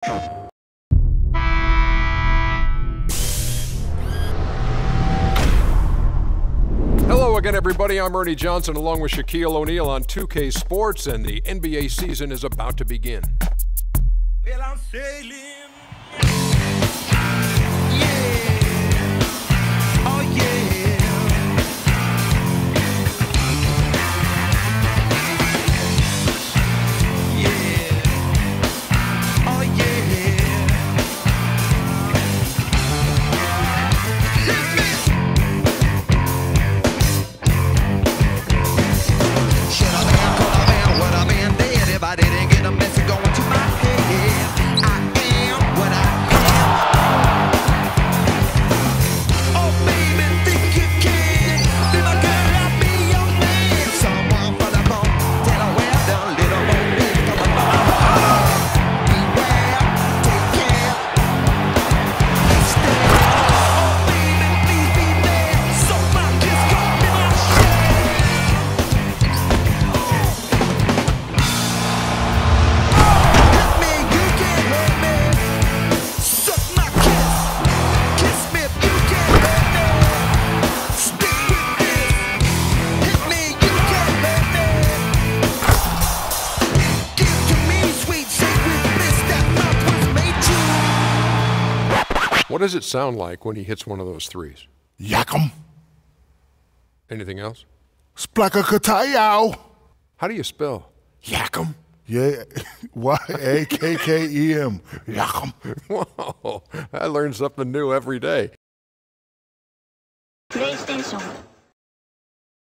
Hello again, everybody. I'm Ernie Johnson along with Shaquille O'Neal on 2K Sports, and the NBA season is about to begin. Well, I'm sailing. I didn't get a message going to my head. I am what I am. Oh, baby, think you can be my girl, I'll be your man. Someone for the phone, tell her well done, little boy, big from the beware, take care, stay. Oh, baby, please be there, so my kiss gon' be my share. What does it sound like when he hits one of those threes? Yakkem. Anything else? Splakakatayow. How do you spell Yakkem? Yeah, Y-A-K-K-E-M. Yakkem. Wow, I learn something new every day. PlayStation